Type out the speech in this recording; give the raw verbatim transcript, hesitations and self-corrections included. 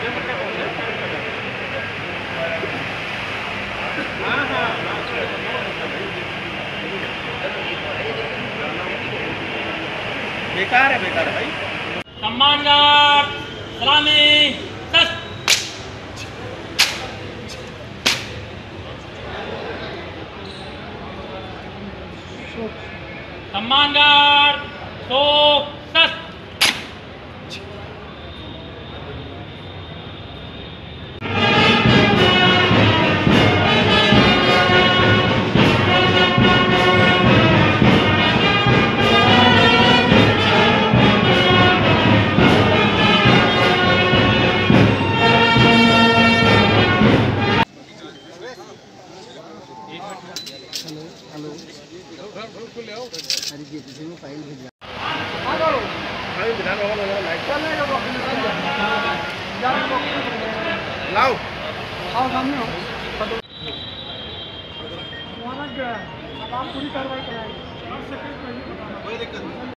बेकार है बेकार है भाई। सम्मान गार्ड सलामी सस। सम्मान गार्ड सो सस। हेलो हेलो अरे ये पीछे में फाइल भेजा लाओ आओ सामने हो अब आप पूरी कार्रवाई कराएंगे।